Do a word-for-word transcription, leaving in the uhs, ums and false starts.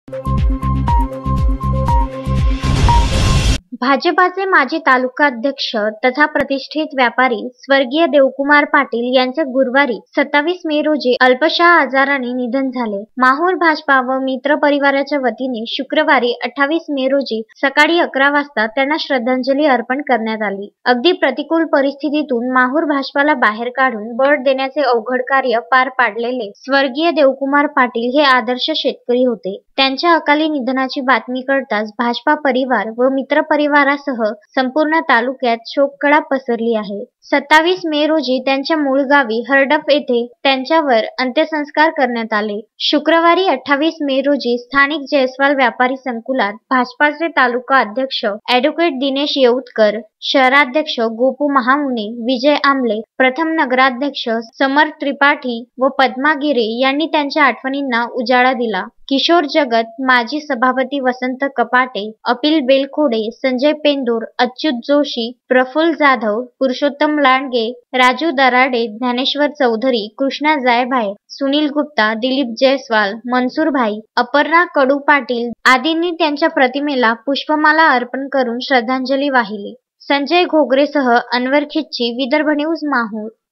भाजपाचे माजी तालुकाध्यक्ष तथा प्रतिष्ठित व्यापारी स्वर्गीय देवकुमार पाटील यांचे गुरुवारी सत्तावीस मे रोजी अल्पशा आजाराने निधन झाले. माहूर भाजपा व मित्र परिवाराच्या वतीने शुक्रवारी अठ्ठावीस मे रोजी सकाळी अकरा वाजता त्यांना श्रद्धांजली अर्पण करण्यात आली. अगदी प्रतिकूल परिस्थितीतून माहूर भाजपाला बाहेर काढून बळ देण्याचे अवघड कार्य पार पाडलेले स्वर्गीय देवकुमार पाटील हे आदर्श शेतकरी होते. त्यांच्या अकाली निधनाची बातमी कळताच भाजपा परिवार व मित्र परिवारासह संपूर्ण तालुक्यात शोककळा पसरली आहे. सत्तावीस मे रोजी त्यांच्या मूळ गावी हरडप येथे त्यांच्यावर अंत्यसंस्कार करण्यात आले. शुक्रवारी अठ्ठावीस मे रोजी स्थानिक जयस्वाल व्यापारी संकुलात भाजपाचे तालुका अध्यक्ष ॲडव्होकेट दिनेश येऊतकर, शहराध्यक्ष गोपू महामुने, विजय आमले, प्रथम नगराध्यक्ष समर त्रिपाठी व पद्मा गिरे यांनी त्यांच्या आठवणींना उजाळा दिला. किशोर जगत, माजी सभापती वसंत कपाटे, अपिल बेलखोडे, संजय पेंदूर, अच्युत जोशी, प्रफुल्ल जाधव, पुरुषोत्तम लांडगे, राजू दराडे, ज्ञानेश्वर चौधरी, कृष्णा जायभाय, सुनील गुप्ता, दिलीप जयस्वाल, मनसूर भाई, अपर्णा कडू पाटील आदींनी त्यांच्या प्रतिमेला पुष्पमाला अर्पण करून श्रद्धांजली वाहिली. संजय घोगरेसह अनवर खिच्ची, विदर्भ न्यूज, माहूर.